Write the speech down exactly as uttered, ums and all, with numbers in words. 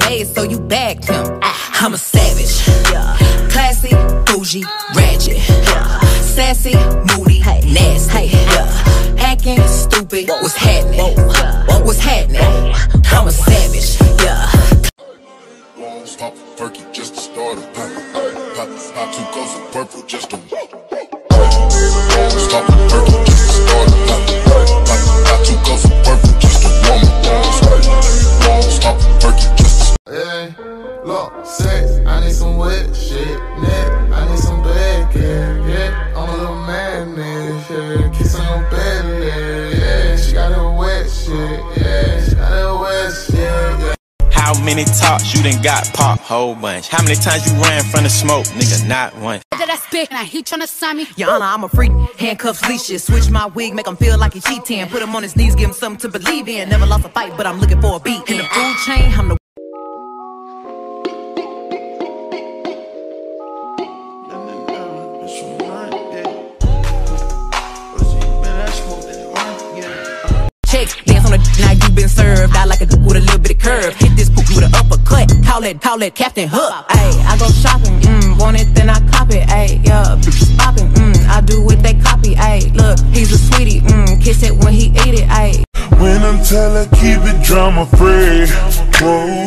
made, so you bagged him. I'm a savage, yeah. Classy, bougie, ratchet, yeah. Sassy, moody, nasty, yeah. Acting stupid, what's happening? What's happening? I'm a savage, yeah. Pop a perky just to start a pop. Pop, pop two cups of purple just to pop a perky just to start a pop. Pop, pop two cups of purple just to warm up. Pop a perky just to. Hey, look, sex, I need some wet shit, neck, I need some bad yeah, yeah. I'm a little madness, yeah. Kiss on your belly, yeah. She got that wet shit, yeah. She got that wet shit, yeah. How many talks you done got pop? Whole bunch. How many times you ran from the smoke? Nigga, not one. Did I spit? Now he tryna sign me. Your Honor, I'm a freak. Handcuffs, leashes. Switch my wig, make him feel like he cheating. Put him on his knees, give him something to believe in. Never lost a fight, but I'm looking for a beat. In the food chain, I'm the dance on the now you been served. I like a dude with a little bit of curve. Hit this poop with an uppercut. Call it, call it Captain Hook. Ayy, I go shopping, mm, want it, then I cop it. Ayy, yeah, bitches popping, mm, I do what they copy. Ayy, look, he's a sweetie, mm, kiss it when he eat it. Ayy. When I'm telling, keep it drama free. Whoa.